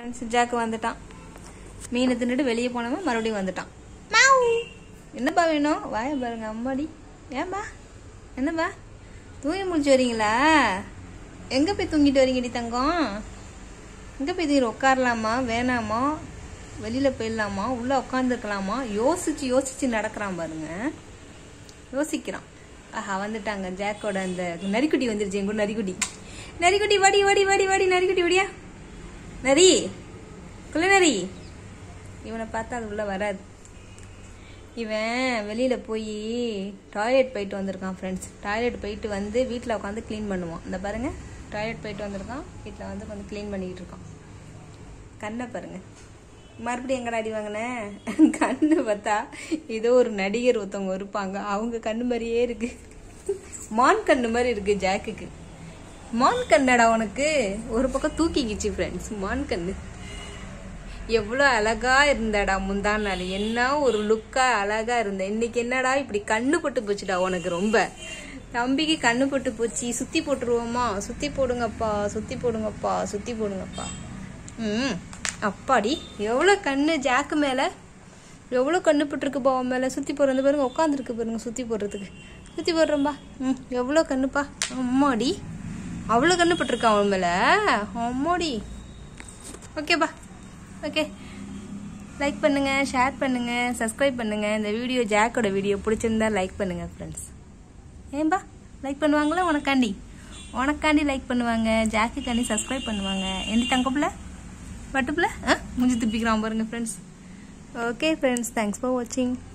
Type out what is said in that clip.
Jack வந்துட்டான். மீனை தின்னுட்டு வெளியே போனவன் மறுபடியும் வந்துட்டான். என்னப்பா வேணும்? வாய பாருங்க அம்மாடி. ஏன்பா என்னப்பா தூங்கி முடிச்சு வரீங்களா? எங்கே போய் தூங்கிட்டு வரீங்கடி தங்கம்? எங்கே போய் தூங்கி உட்காரலாமா வேணாமா? வெளியில் போயிடலாமா உள்ளே உட்காந்துருக்கலாமா? யோசிச்சு யோசிச்சு நடக்கிறான் பாருங்க. யோசிக்கிறான். ஆஹா வந்துட்டாங்க ஜாக்கோட அந்த நரிக்குட்டி வந்துருச்சு. எங்க நரிக்குட்டி நரிக்குட்டி வாடி வாடி வாடி வாடி நரிக்குட்டி வாடியா நரி குள்ள நரி. இவனை பார்த்தா அது உள்ள வராது. இவன் வெளியில போய் டாய்லெட் போயிட்டு வந்திருக்கான் ஃப்ரெண்ட்ஸ். டாய்லெட் போயிட்டு வந்து வீட்டில் உட்காந்து க்ளீன் பண்ணுவான். இந்த பாருங்க டாய்லெட் போயிட்டு வந்திருக்கான். வீட்டில் வந்து உட்காந்து க்ளீன் பண்ணிக்கிட்டு இருக்கான். கண்ணை பாருங்க. மறுபடியும் எங்கடா அடி வாங்கினேன்? கண்ணு பார்த்தா ஏதோ ஒரு நடிகர் ஒருத்தவங்க இருப்பாங்க, அவங்க கண்ணு மாதிரியே இருக்கு. மான் கண்ணு மாதிரி இருக்கு ஜாக்குக்கு. மான் கண்ணடா உனக்கு. ஒரு பக்கம் தூக்கிக்கிச்சு ஃப்ரெண்ட்ஸ் மான் கண்ணு. எவ்வளோ அழகா இருந்தடா முந்தா நாள். என்ன ஒரு லுக்கா அழகா இருந்த. இன்னைக்கு என்னடா இப்படி கண்ணு பட்டு போச்சுடா உனக்கு. ரொம்ப தம்பிக்கு கண்ணு பட்டு போச்சு. சுத்தி போட்டுருவோமா? சுத்தி போடுங்கப்பா சுத்தி போடுங்கப்பா சுத்தி போடுங்கப்பா. அப்பாடி எவ்வளோ கண்ணு ஜாக்கு மேலே. எவ்வளோ கண்ணு பட்டுருக்கு பாவம் மேலே. சுற்றி போடுறது பாருங்க. உட்காந்துருக்கு பாருங்க சுற்றி போடுறதுக்கு. சுற்றி போடுறோம்பா. எவ்வளோ கண்ணுப்பா. அம்மாடி அவ்வளோ கண்ணு பட்டுருக்கா அவன் மேலே. அம்மாடி. ஓகேப்பா ஓகே. லைக் பண்ணுங்கள், ஷேர் பண்ணுங்கள், சப்ஸ்கிரைப் பண்ணுங்கள். இந்த வீடியோ ஜாக்கோட வீடியோ பிடிச்சிருந்தா லைக் பண்ணுங்கள் ஃப்ரெண்ட்ஸ். ஏன்பா லைக் பண்ணுவாங்களா? உனக்காண்டி லைக் பண்ணுவாங்க. ஜாக்குக்காண்டி சப்ஸ்கிரைப் பண்ணுவாங்க. எந்த தங்கப்பில் வட்டுப்பில் முடிஞ்சு துப்பிக்கிறான் பாருங்க friends. Okay friends, thanks for வாட்சிங்.